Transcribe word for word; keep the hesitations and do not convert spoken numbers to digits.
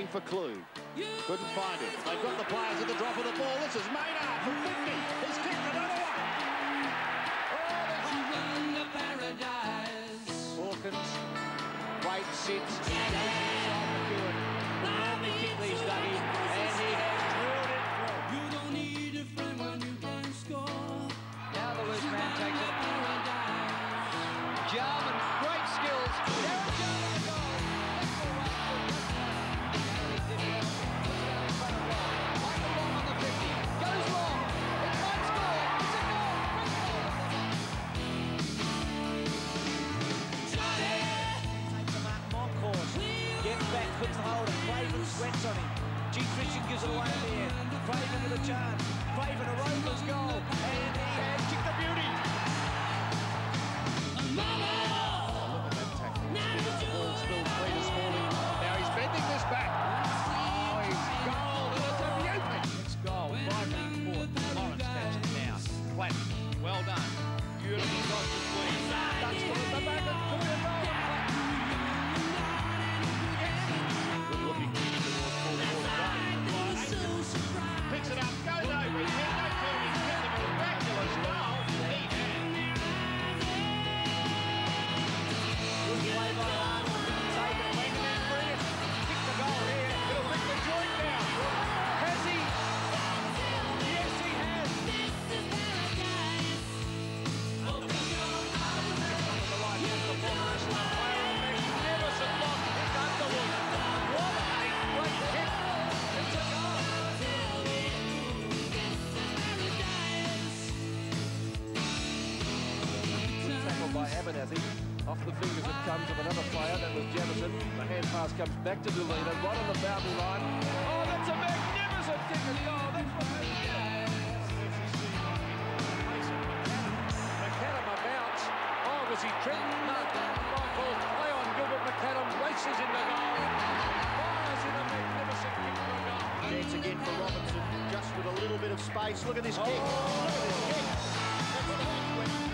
looking for Clue. Couldn't find it. They've got the players at the drop of the ball. This is Maynard from fifty. He's kicked another one. Hawkins, Wade sits, goes inside the field. Would normally kick these duggies, and he has drilled it through. You don't need a friend when you can score. Now the loose man takes it. Jarman, great skills. Darren Jarman, the goal. Like the long on the fifty. Goes long. It might score. It's a goal. Takes the mark on course. Gets back, puts the hold, and Craven sweats on him. G. Christian gives it away in the end. Craven with a chance. Craven a rover's goal. And he has kicked the beauty. Well done. Beautiful cross between. That's got the back and took it off. Good looking towards full forward. Picks it up, goes over his head, no turning, gets a miraculous goal. He had. Good play by Arnold. Take it, make it in brilliant. Kick the goal here. It'll bring the joint down. Has he? Yes, he has. By Abernathy, off the fingers it comes of another player, that was Jamison. The hand pass comes back to Delina, right on the boundary line. Oh, that's a magnificent kick and goal. That's what McAdam abounds. Oh, was he threatened? No. Michael, play on Gilbert McAdam, races into goal. Fires in a magnificent kick for a goal. Chance again for Robinson, just with a little bit of space. Look at this kick. Oh, look at this kick. That's what